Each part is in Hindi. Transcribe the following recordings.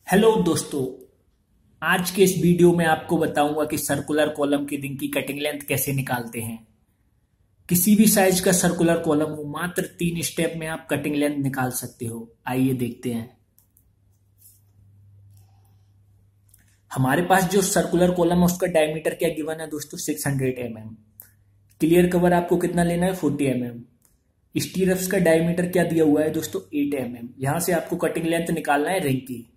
हेलो दोस्तों। आज के इस वीडियो में आपको बताऊंगा कि सर्कुलर कॉलम की रिंग की कटिंग लेंथ कैसे निकालते हैं। किसी भी साइज का सर्कुलर कॉलम हो, मात्र 3 स्टेप में आप कटिंग लेंथ निकाल सकते हो। आइए देखते हैं। हमारे पास जो सर्कुलर कॉलम है उसका डायमीटर क्या गिवन है दोस्तों, 600 mm। क्लियर कवर आपको कितना लेना है, 40 mm। स्टीरप्स का डायमीटर क्या दिया हुआ है दोस्तों, 8 mm। यहां से आपको कटिंग लेंथ निकालना है रिंग की।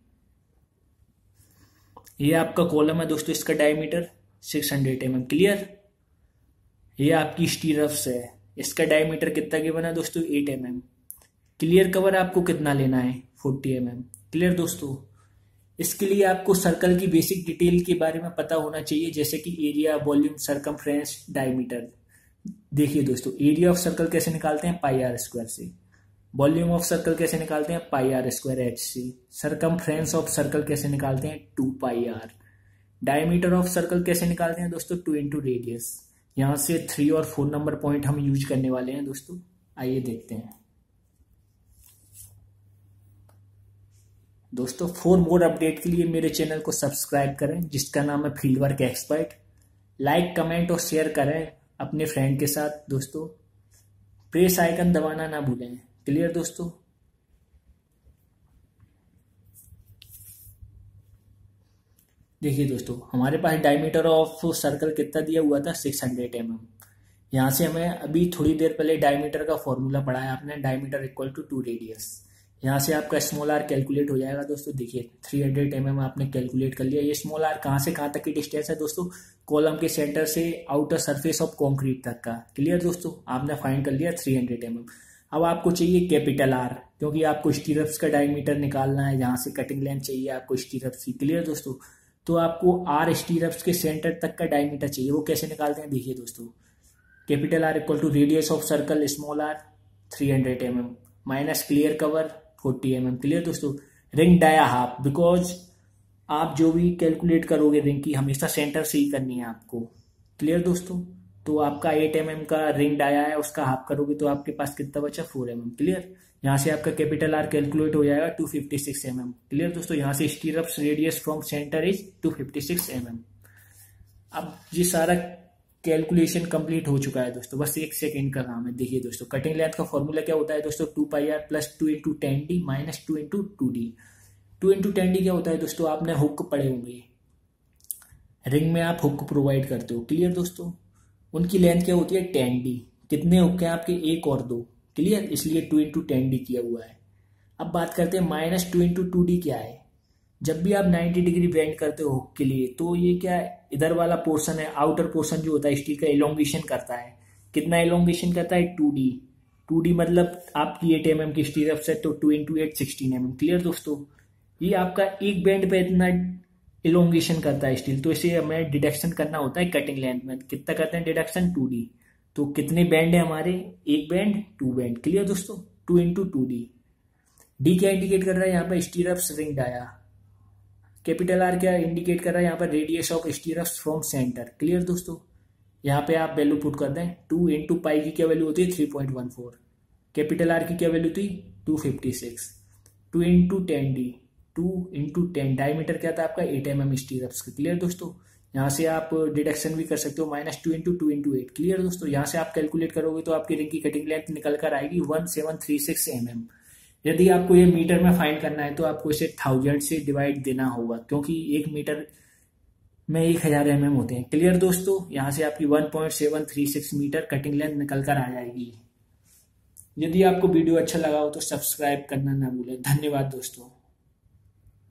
ये आपका कॉलम है दोस्तों, इसका डायमीटर 600 mm। क्लियर। ये आपकी स्टीरप्स है, इसका डायमीटर कितना गिवन है दोस्तों, 8 mm। क्लियर कवर आपको कितना लेना है, 40 mm। क्लियर दोस्तों। इसके लिए आपको सर्कल की बेसिक डिटेल के बारे में पता होना चाहिए, जैसे कि एरिया, वॉल्यूम, सरकमफ्रेंस, डायमीटर। देखिए दोस्तों, एरिया ऑफ सर्कल कैसे निकालते हैं, पाई आर स्क्वायर से। वॉल्यूम ऑफ सर्कल कैसे निकालते हैं, पाई आर स्क्वायर एच से। सरकमफ्रेंस ऑफ सर्कल कैसे निकालते हैं, 2 pi r. Diameter of circle कैसे निकालते हैं दोस्तों, 2 इंटू रेडियस। यहां से 3 और 4 नंबर पॉइंट हम यूज करने वाले हैं दोस्तों। आइए देखते हैं दोस्तों। फॉर मोर अपडेट के लिए मेरे चैनल को सब्सक्राइब करें, जिसका नाम है field work expert. Like, comment और शेयर करें अपने फ्रेंड के साथ दोस्तों। प्रेस आइकन दबाना ना भूलें। क्लियर दोस्तों। देखिए दोस्तों, हमारे पास डायमीटर ऑफ सर्कल कितना दिया हुआ था, 600 mm। यहाँ से हमें अभी थोड़ी देर पहले डायमीटर का फॉर्मूला पढ़ा है आपने, डायमीटर इक्वल टू 2 रेडियस। यहाँ से आपका स्मॉल आर कैलकुलेट हो जाएगा दोस्तों। देखिए 300 mm आपने कैलकुलेट कर लिया। ये स्मॉल आर कहाँ से कहाँ तक की डिस्टेंस है दोस्तों, कॉलम के सेंटर से आउटर सरफेस ऑफ कॉन्क्रीट तक का। क्लियर दोस्तों, आपने फाइंड कर लिया 300 mm। अब आपको चाहिए कैपिटल आर, क्योंकि आपको स्टीरप्स का डायमीटर निकालना है। यहाँ से कटिंग लेंथ चाहिए आपको स्टीरप्स की। क्लियर दोस्तों। तो आपको आर स्टीरप्स के सेंटर तक का डायमीटर चाहिए। वो कैसे निकालते हैं, देखिए दोस्तों। Capital R equal to radius of circle small r 300 mm minus clear cover 40 mm। Clear दोस्तों। रिंग डाया हाफ, बिकॉज आप जो भी कैलकुलेट करोगे रिंग की, हमेशा सेंटर से ही करनी है आपको। क्लियर दोस्तों। तो आपका 8 mm का रिंग डाया है, उसका हाफ करोगे तो आपके पास कितना बचा, 4 mm। क्लियर। यहाँ से आपका कैपिटल आर कैलकुलेट हो जाएगा 256 mm। क्लियर दोस्तों। यहाँ से stirrups radius from centre is 256 mm। अब ये सारा कैलकुलेशन कंप्लीट हो चुका है दोस्तों, बस 1 सेकेंड का काम है। देखिए दोस्तों, कटिंग लेंथ का फॉर्मूला क्या होता है दोस्तों, 2 pi r plus 2 into 10d minus 2 into 2d। 2 into 10d क्या होता है दोस्तों, आपने हुक पढ़े होंगे, रिंग में आप हुक प्रोवाइड करते हो। क्लियर दोस्तों। उनकी लेंथ क्या होती है, 10d। कितने हुक हैं आपके, 1 और 2। क्लियर, इसलिए 2 इंटू 10d किया हुआ है। अब बात करते हैं माइनस 2 इंटू 2d क्या है। जब भी आप 90 डिग्री बेंड करते हो हुक के लिए, तो ये क्या है, इधर वाला पोर्शन है, आउटर पोर्शन जो होता है स्टील का, एलोंगेशन करता है। कितना एलोंगेशन करता है, 2d। 2d मतलब आपकी 8 mm की स्टीरप्स है, तो 2 इंटू 8 16 mm। क्लियर दोस्तों। ये आपका एक बेंड पे इतना एलोंगेशन करता है स्टील, तो इसे हमें डिडक्शन करना होता है कटिंग लेंथ में। कितना करते हैं डिडक्शन, 2d। तो कितने बैंड है हमारे, एक बैंड, 2 बैंड। क्लियर दोस्तों। 2 इंटू 2d। डी क्या इंडिकेट कर रहा है यहाँ पर, stirrups ring dia. Capital R क्या इंडिकेट कर रहा है यहाँ पर, radius of stirrups from centre. Clear दोस्तों। यहाँ पे आप वैल्यू पुट कर दें। 2 इंटू पाई की क्या वैल्यू होती है, 3.14। कैपिटल आर की क्या वैल्यू थी, 256। 2 इंटू 10d, 2 इंटू 10। डायमीटर क्या था आपका, 8 mm स्टीरप्स का। क्लियर दोस्तों। यहाँ से आप डिडक्शन भी कर सकते हो, माइनस 2 इंटू 2 इंटू 8। क्लियर दोस्तों। यहाँ से आप कैलकुलेट करोगे तो आपकी रिंग की कटिंग लेंथ निकल कर आएगी 1736 mm। यदि आपको ये मीटर में फाइंड करना है तो आपको इसे 1000 से डिवाइड देना होगा, क्योंकि 1 मीटर में 1000 mm होते हैं। क्लियर दोस्तों। यहाँ से आपकी 1.736 मीटर कटिंग लेंथ निकल कर आ जाएगी। यदि आपको वीडियो अच्छा लगा हो तो सब्सक्राइब करना ना भूलें। धन्यवाद दोस्तों।